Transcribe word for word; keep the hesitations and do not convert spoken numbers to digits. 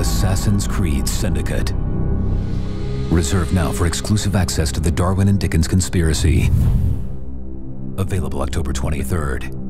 Assassin's Creed Syndicate. Reserved now for exclusive access to the Darwin and Dickens Conspiracy. Available October twenty-third.